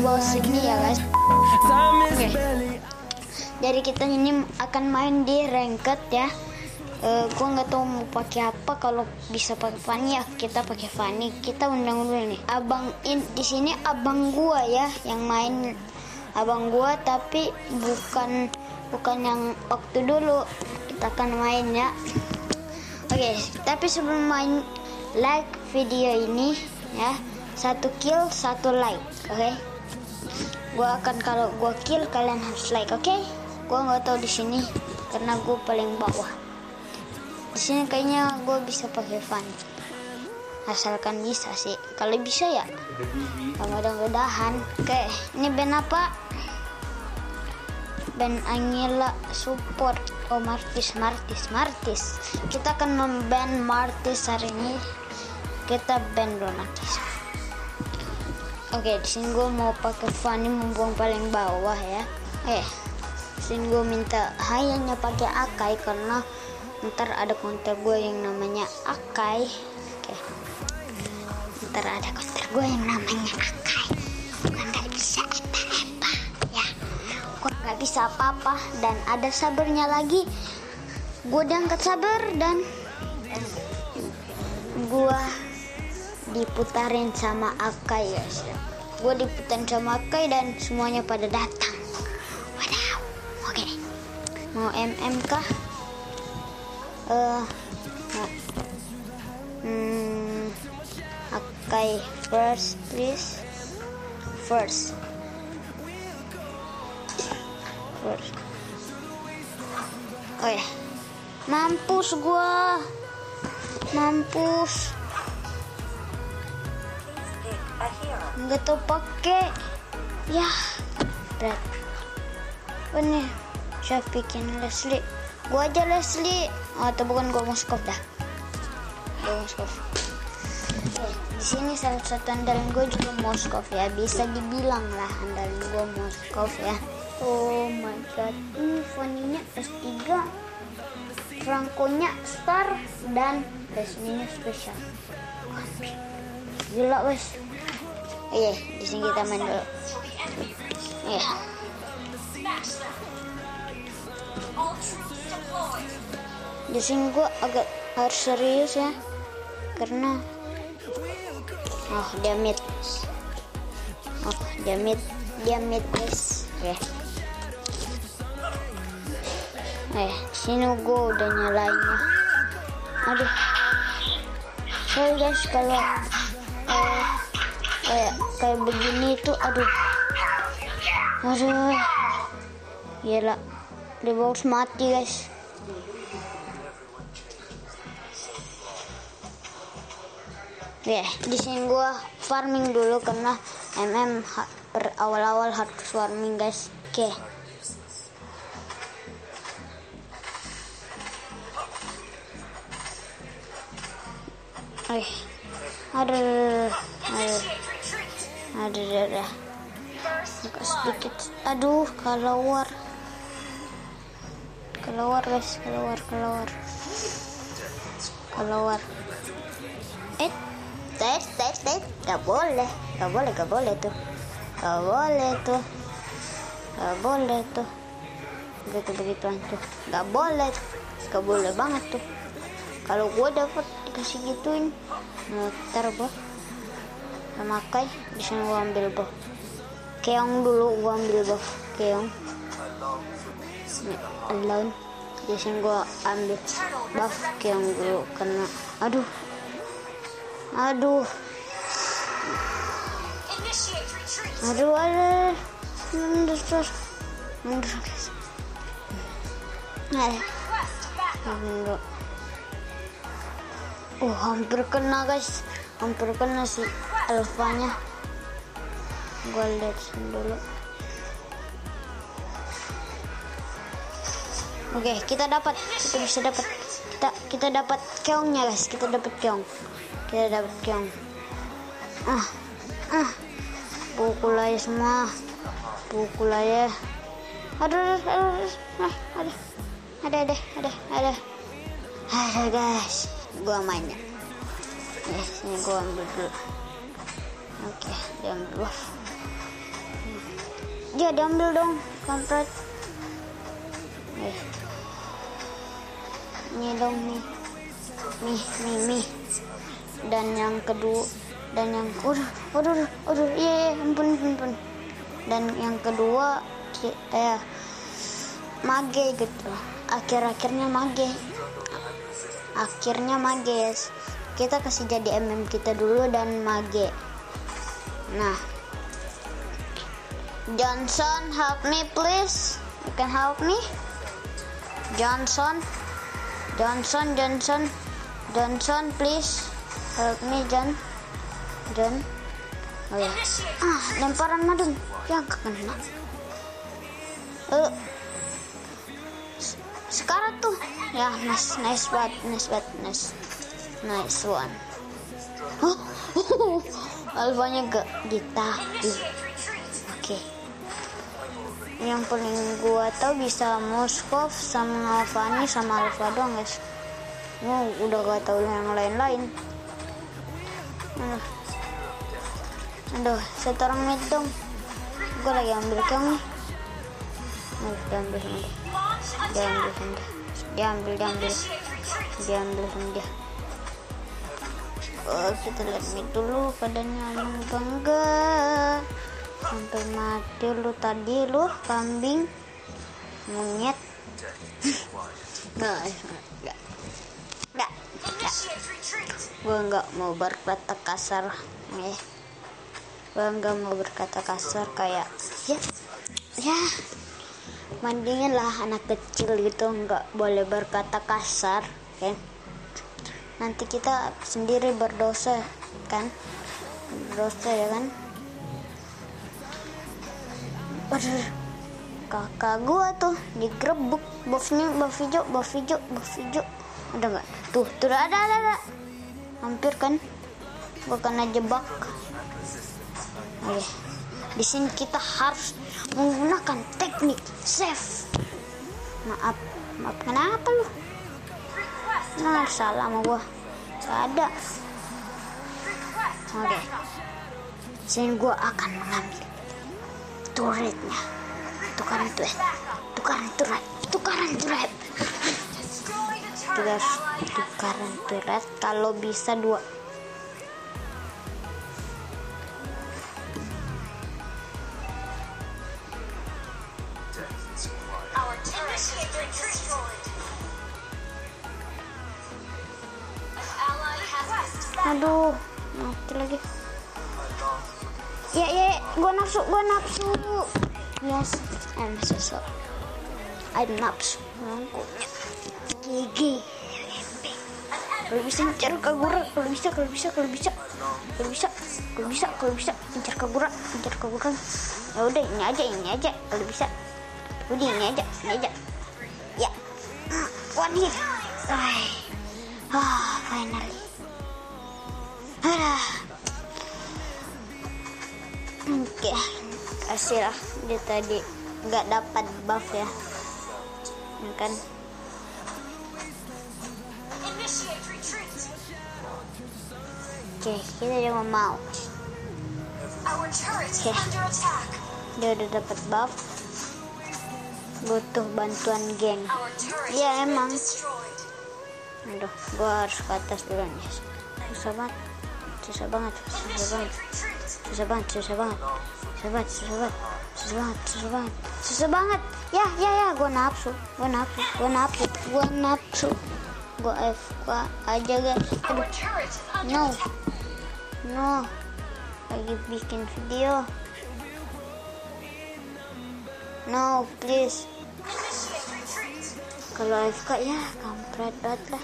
bawah sini ya guys. Oke. Jadi kita ini akan main di ranked ya. Gua nggak tahu mau pakai apa. Kalau bisa pakai Fanny ya kita pakai Fanny. Kita undang dulu nih. Di sini abang gua ya yang main. Abang gua tapi bukan yang waktu dulu. Kita akan main ya. Oke, tapi sebelum main, like video ini ya. 1 kill 1 like. Oke. Kalau gua kill kalian harus like, oke? Gua nggak tahu di sini karena gua paling bawah. Di sini kayaknya gua bisa pakai Fanny. Asalkan bisa sih. Kalau bisa ya. Mudah-mudahan. Oke, ini band apa? Band Angela support. Oh, Martis. Kita akan memban Martis hari ini. Kita ban Martis. Oke, di sini gue mau pakai Fanny mumpung paling bawah ya. Di sini gue minta hanya pakai Akai karena ntar ada counter gue yang namanya Akai. Oke. Ntar ada counter gue yang namanya Akai. Gue nggak bisa apa-apa ya. Gue nggak bisa apa-apa dan ada sabernya lagi. Gue diangkat saber dan gue diputarin sama Akai guys. Gue diputarin sama Akai dan semuanya pada datang. Wadaw. Oke. Mau MM kah? Akai first please. First. Oh ya. Mampus gua. Nggak tau pakai ya berat bener. Siapa bikin Leslie? Gua aja Leslie. Atau bukan gua Moskov dah. Di sini salah satu andalan gue juga Moskov ya, bisa dibilang lah andalan gue Moskov ya. Oh my god, ini Fanny-nya S3, Franco-nya Star dan Leslie-nya spesial. Gila wes. Di sini kita main dulu. Di sini gue agak harus serius ya, karena dia mid guys. Sini gue udah nyalainnya. Aduh, sorry guys kalau kayak begini tuh. Aduh, gila, dia harus mati guys. Di sini gua farming dulu karena awal-awal harus farming guys. Oke. Ada. Buka sedikit. Aduh, keluar guys, keluar. Gak boleh tuh. Begituan tuh. Gak boleh banget tuh. Kalau gue dapat dikasih gituin, ntar gue sama Kai di sini gue ambil buff. Keong dulu gue ambil buff. Keong. Alone. Di sini gue ambil buff Keong dulu karena aduh. Mundur guys. Hampir kena guys, si alfanya. Gue lihat dulu. Oke, kita bisa dapat kita dapat keongnya guys. Kita dapat keong. Pukul aja semua. Ada guys, gua mainnya. Ini gua ambil dulu. Oke, dia ambil buff. dia diambil dong, kampret. Ini dong nih. Nih. Dan yang kedua, dan yang iya, ampun. Dan yang kedua mage gitu. Akhirnya mage. Yes. Kita kasih jadi MM kita dulu dan mage. Nah, Johnson, help me please. You can help me. Johnson, please help me, John. Oh ya. Lemparan madun. Ya kena. Sekarang tuh. Ya, nice one. Alfanya ke kita. Oke. Yang paling gua tahu bisa Moskov sama Fanny sama Alfa doang, guys. Udah gak tahu yang lain-lain. Aduh, satu orang mid dong. Gua lagi ambil kamu nih. Diambil dia. Kita lihat mid dulu keadaannya enggak. Sampai mati lu tadi, lu kambing monyet. Nggak. Gue nggak mau berkata kasar, gue nggak mau berkata kasar kayak ya mendingan lah anak kecil gitu, nggak boleh berkata kasar kan, nanti kita sendiri berdosa kan, ya kan. Waduh, kakak gua tuh digerebek buff hijau. Udah nggak? Tuh ada. Hampir kan? Gua kena jebak. Oke. Di sini kita harus menggunakan teknik save. Maaf kenapa lu? Nah, salah sama gua. Gak ada. Oke. Sini gua akan mengambil turretnya. Tukaran turret kalau bisa 2. Aduh, mati lagi. Ya, gua nafsu. Yes, I'm nafsu. Gigi. Kalau bisa ngejar Kagura, kalau bisa ngejar Kagura. Ya udah ini aja kalau bisa. Udah ini aja. Ya. One hit. Finally. Oke, kasih lah. Dia tadi nggak dapat buff ya kan. Oke, kita juga mau. Oke, dia udah dapat buff. Butuh bantuan geng. Ya emang. Aduh, gua harus ke atas dulu nih. Susah banget. Ya, gua nafsu. Gua FK aja guys. Aduh. No. Lagi bikin video. No, please. Kalau AFK ya kampret banget lah.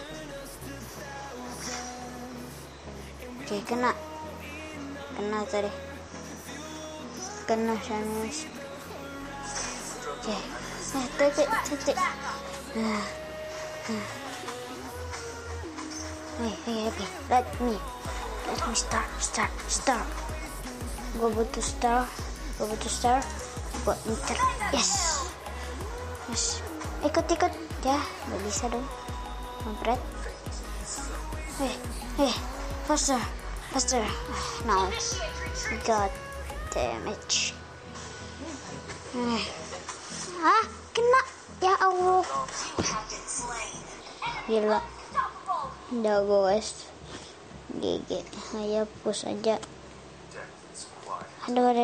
Oke, kena tadi. Kena Samus. Oke. Titik. Hey, let me start. Gue butuh star. Gue incer. Yes. Ikut ya, nggak bisa dong. Kampret. Faster. Now, god damage. Kena. Ya Allah. Gila. Udah guys. GG. Ayo push aja. Aduh.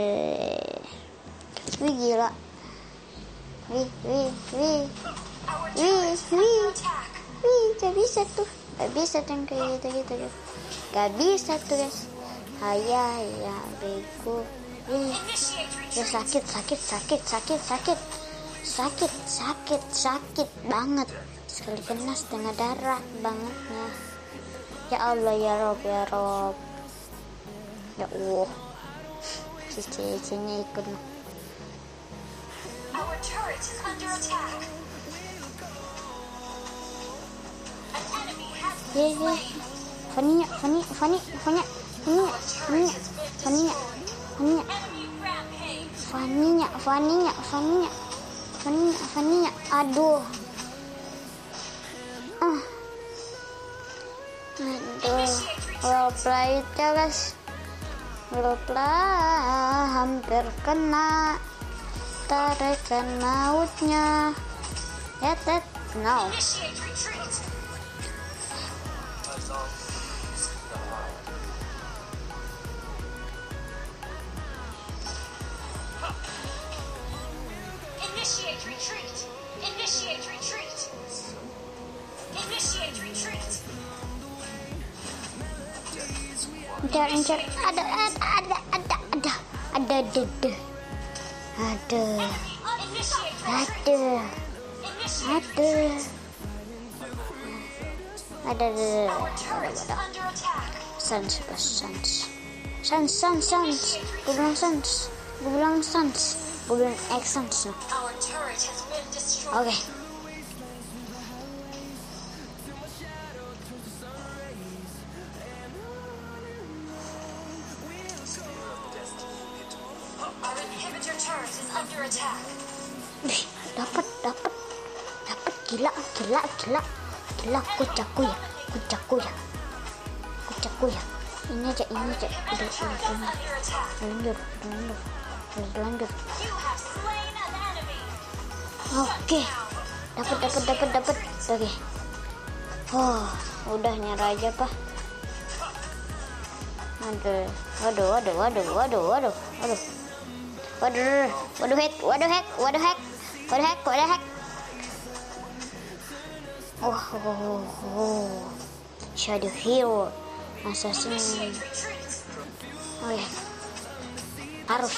Wih gila. Wih. Gak bisa tuh. Gak bisa tuh kayak gitu. Gak bisa tuh guys. Ya bego. Ya sakit banget. Sekali kena setengah darah bangetnya. Ya Allah ya Rob. Ya Allah. Si cece-nya ikut. Our turret is under attack. An enemy has been slain. Fania. Enemy rampage. Fania. Aduh. Well played ya guys. Hampir kena tarikan mautnya. No. Initiate retreat. Initiate retreat. Incar. Ada. Sans. Gue bilang Sans. Oke. Our inhibitor turret is under attack. Dapat gila kucaku ya. Ini aja udah lanjut. You have slain an enemy. Oke. Dapat. Oke. Udah nyerah aja, Pak. Waduh. Hack. Shadow Hero Assassin. Harus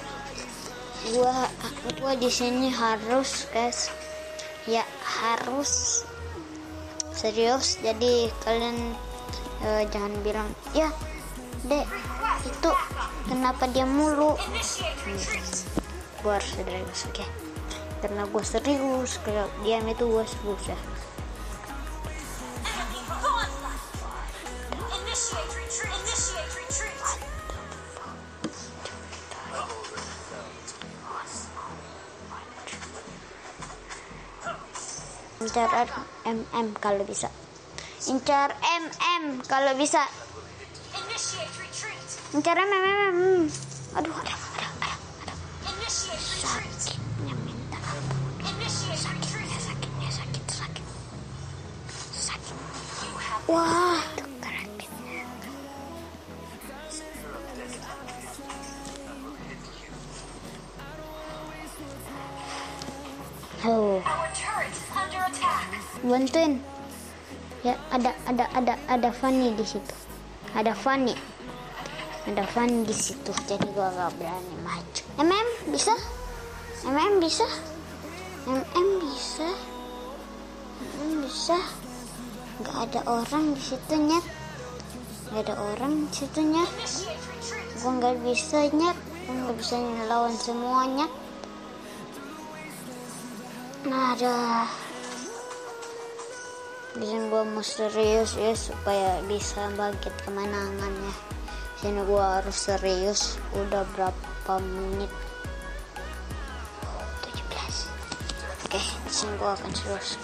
gua di sini harus guys. Ya harus serius. Jadi kalian jangan bilang ya Dek itu kenapa dia mulu. Gua harus serius, oke? Karena gua serius, kalau diam itu gua serius ya. Incar MM kalau bisa. Incar MM. Aduh, ada. Sakitnya minta ampun. Sakit. Wah, tuh karakternya. Bantuin. Ya, ada Fanny di situ. Ada Fanny di situ. Jadi gua gak berani maju. Bisa. Gak ada orang di situ, Nyet. Gua gak bisa, Nyet. Gua gak bisa ngelawan semuanya. Ada. Bisa gua mau serius ya supaya bisa bangkit kemenangannya. Sini gua harus serius. Udah berapa menit? 17. Oke, disini gua akan serius.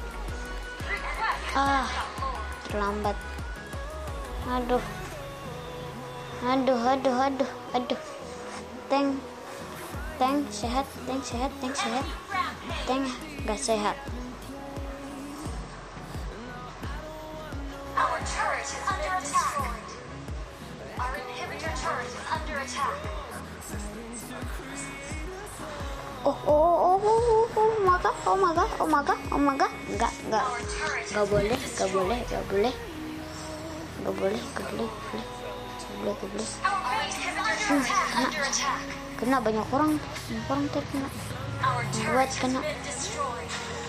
Terlambat. Aduh. Aduh. Tank sehat. Tank nggak sehat. Our turret is under attack. Our inhibitor turret is under attack. Oh my god. Nggak boleh. Our base is under attack. Kena banyak orang terkena. Our turret has kena. been destroyed.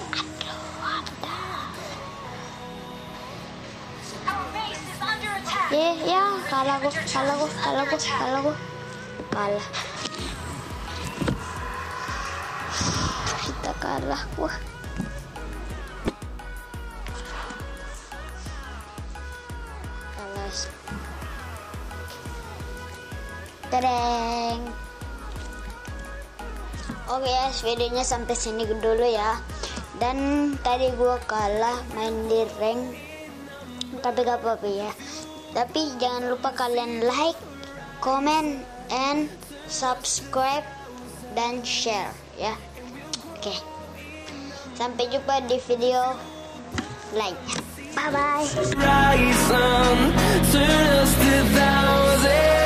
Our base is under attack. Ya, kalah gua. Kita kalah, wah. Kalah. Tereng. Oke guys, videonya sampai sini dulu ya. Dan tadi gua kalah main di rank, tapi gak apa-apa ya. Tapi jangan lupa kalian like, comment, and subscribe dan share ya. Oke. Sampai jumpa di video lainnya. Bye bye.